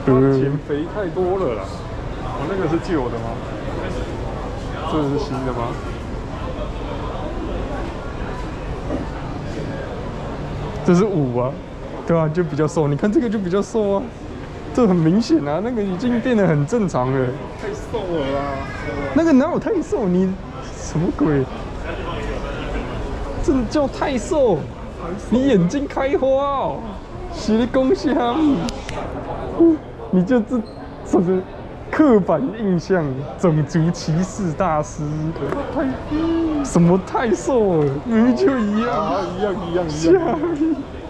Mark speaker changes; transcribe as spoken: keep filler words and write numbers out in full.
Speaker 1: 减肥太多了啦。我那个是旧的吗？这是新的吗？这是五啊，对啊，就比较瘦。你看这个就比较瘦啊，这很明显啊，那个已经变得很正常了。太瘦了啦！那个哪有太瘦？你什么鬼？这叫太瘦！你眼睛开花哦！是你讲啥？你就这什么刻板印象、种族歧视大师？太什么太瘦了？明明就一样，一样一样一样。